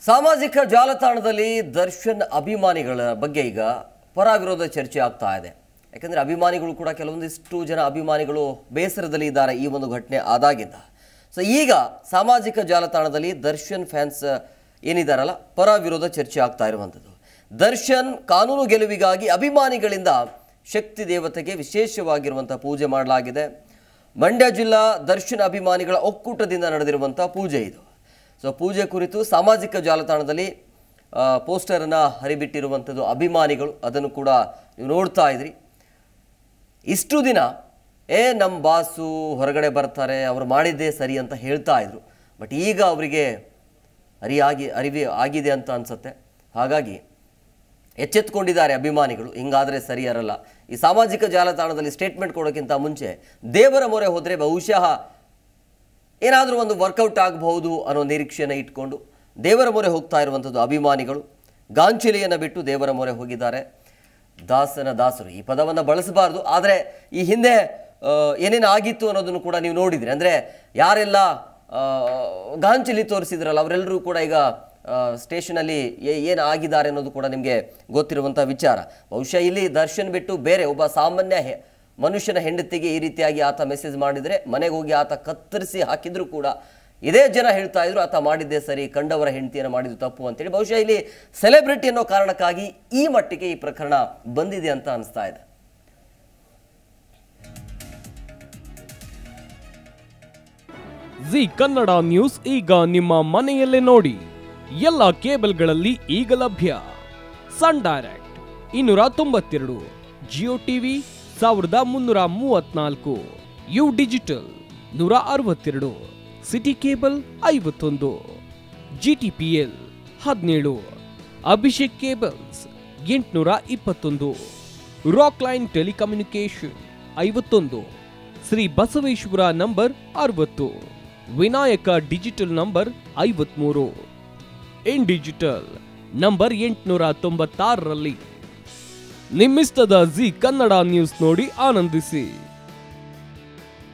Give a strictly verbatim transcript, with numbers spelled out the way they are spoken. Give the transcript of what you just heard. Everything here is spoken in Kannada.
ಸಾಮಾಜಿಕ ಜಾಲತಾಣದಲ್ಲಿ ದರ್ಶನ್ ಅಭಿಮಾನಿಗಳ ಬಗ್ಗೆ ಈಗ ಪರ ವಿರೋಧ ಚರ್ಚೆ ಆಗ್ತಾ ಇದೆ. ಯಾಕಂದ್ರೆ ಅಭಿಮಾನಿಗಳು ಕೂಡ ಕೆಲವೊಂದಿಷ್ಟು ಜನ ಅಭಿಮಾನಿಗಳು ಬೇಸರದಲ್ಲಿ ಇದ್ದಾರೆ ಈ ಒಂದು ಘಟನೆ ಆದಾಗಿದ್ದ. ಸೊ ಈಗ ಸಾಮಾಜಿಕ ಜಾಲತಾಣದಲ್ಲಿ ದರ್ಶನ್ ಫ್ಯಾನ್ಸ್ ಏನಿದಾರಲ್ಲ ಪರ ವಿರೋಧ ಚರ್ಚೆ ಆಗ್ತಾ ಇರುವಂಥದ್ದು. ದರ್ಶನ್ ಕಾನೂನು ಗೆಲುವಿಗಾಗಿ ಅಭಿಮಾನಿಗಳಿಂದ ಶಕ್ತಿ ದೇವತೆಗೆ ವಿಶೇಷವಾಗಿರುವಂಥ ಪೂಜೆ ಮಾಡಲಾಗಿದೆ. ಮಂಡ್ಯ ಜಿಲ್ಲಾ ದರ್ಶನ್ ಅಭಿಮಾನಿಗಳ ಒಕ್ಕೂಟದಿಂದ ನಡೆದಿರುವಂಥ ಪೂಜೆ ಇದು. ಸೊ ಪೂಜೆ ಕುರಿತು ಸಾಮಾಜಿಕ ಜಾಲತಾಣದಲ್ಲಿ ಪೋಸ್ಟರನ್ನು ಹರಿಬಿಟ್ಟಿರುವಂಥದ್ದು ಅಭಿಮಾನಿಗಳು, ಅದನ್ನು ಕೂಡ ನೀವು ನೋಡ್ತಾ ಇದ್ರಿ. ಇಷ್ಟು ದಿನ ಏ ನಮ್ಮ ಬಾಸು ಹೊರಗಡೆ ಬರ್ತಾರೆ, ಅವರು ಮಾಡಿದ್ದೇ ಸರಿ ಅಂತ ಹೇಳ್ತಾ ಇದ್ರು. ಬಟ್ ಈಗ ಅವರಿಗೆ ಅರಿಯಾಗಿ ಅರಿವಿ ಆಗಿದೆ ಅಂತ ಅನಿಸುತ್ತೆ. ಹಾಗಾಗಿ ಎಚ್ಚೆತ್ತುಕೊಂಡಿದ್ದಾರೆ ಅಭಿಮಾನಿಗಳು, ಹಿಂಗಾದರೆ ಸರಿ ಇರಲ್ಲ. ಈ ಸಾಮಾಜಿಕ ಜಾಲತಾಣದಲ್ಲಿ ಸ್ಟೇಟ್ಮೆಂಟ್ ಕೊಡೋಕ್ಕಿಂತ ಮುಂಚೆ ದೇವರ ಮೊರೆ ಹೋದರೆ ಬಹುಶಃ ಏನಾದರೂ ಒಂದು ವರ್ಕೌಟ್ ಆಗಬಹುದು ಅನ್ನೋ ನಿರೀಕ್ಷೆಯನ್ನು ಇಟ್ಕೊಂಡು ದೇವರ ಮೊರೆ ಹೋಗ್ತಾ ಇರುವಂಥದ್ದು ಅಭಿಮಾನಿಗಳು. ಗಾಂಚಲಿಯನ್ನು ಬಿಟ್ಟು ದೇವರ ಮೊರೆ ಹೋಗಿದ್ದಾರೆ. ದಾಸನ ದಾಸರು ಈ ಪದವನ್ನು ಬಳಸಬಾರ್ದು, ಆದರೆ ಈ ಹಿಂದೆ ಏನೇನು ಆಗಿತ್ತು ಅನ್ನೋದನ್ನು ಕೂಡ ನೀವು ನೋಡಿದ್ರಿ. ಅಂದರೆ ಯಾರೆಲ್ಲ ಗಾಂಚಲಿ ತೋರಿಸಿದ್ರಲ್ಲ ಅವರೆಲ್ಲರೂ ಕೂಡ ಈಗ ಸ್ಟೇಷನಲ್ಲಿ ಏನು ಆಗಿದ್ದಾರೆ ಅನ್ನೋದು ಕೂಡ ನಿಮಗೆ ಗೊತ್ತಿರುವಂಥ ವಿಚಾರ. ಬಹುಶಃ ಇಲ್ಲಿ ದರ್ಶನ್ ಬಿಟ್ಟು ಬೇರೆ ಒಬ್ಬ ಸಾಮಾನ್ಯ ಮನುಷ್ಯನ ಹೆಂಡತಿಗೆ ಈ ರೀತಿಯಾಗಿ ಆತ ಮೆಸೇಜ್ ಮಾಡಿದರೆ ಮನೆಗೆ ಹೋಗಿ ಆತ ಕತ್ತರಿಸಿ ಹಾಕಿದ್ರು ಕೂಡ ಇದೇ ಜನ ಹೇಳ್ತಾ ಇದ್ರು ಆತ ಮಾಡಿದ್ದೇ ಸರಿ, ಕಂಡವರ ಹೆಂಡತಿಯನ್ನು ಮಾಡಿದ್ದು ತಪ್ಪು ಅಂತೇಳಿ. ಬಹುಶಃ ಇಲ್ಲಿ ಸೆಲೆಬ್ರಿಟಿ ಅನ್ನೋ ಕಾರಣಕ್ಕಾಗಿ ಈ ಮಟ್ಟಿಗೆ ಈ ಪ್ರಕರಣ ಬಂದಿದೆ ಅಂತ ಅನಿಸ್ತಾ ಇದೆ. ಜಿ ಕನ್ನಡ ನ್ಯೂಸ್ ಈಗ ನಿಮ್ಮ ಮನೆಯಲ್ಲೇ ನೋಡಿ. ಎಲ್ಲ ಕೇಬಲ್ಗಳಲ್ಲಿ ಈಗ ಲಭ್ಯ. ಸನ್ ಡೈರೆಕ್ಟ್ ಇನ್ನೂರ ತೊಂಬತ್ತೆರಡು, ಜಿಯೋ ಟಿವಿ ಸಾವಿರದ ಮುನ್ನೂರ ಮೂವತ್ನಾಲ್ಕು, ಯು ಡಿಜಿಟಲ್ ನೂರ ಅರವತ್ತೆರಡು, ಸಿಟಿ ಕೇಬಲ್ ಐವತ್ತೊಂದು, ಜಿಟಿಪಿಎಲ್ ಹದಿನೇಳು, ಅಭಿಷೇಕ್ ಕೇಬಲ್ಸ್ ಎಂಟುನೂರ ಇಪ್ಪತ್ತೊಂದು, ರಾಕ್ ಲೈನ್ ಟೆಲಿಕಮ್ಯುನಿಕೇಶನ್ ಐವತ್ತೊಂದು, ಶ್ರೀ ಬಸವೇಶ್ವರ ನಂಬರ್ ಅರವತ್ತು, ವಿನಾಯಕ ಡಿಜಿಟಲ್ ನಂಬರ್ ಐವತ್ಮೂರು, ಇನ್ ಡಿಜಿಟಲ್ ನಂಬರ್ ಎಂಟುನೂರ ತೊಂಬತ್ತಾರರಲ್ಲಿ. ನಿಮ್ಮಿಸ್ತದ ಜಿ ಕನ್ನಡ ನ್ಯೂಸ್ ನೋಡಿ ಆನಂದಿಸಿ.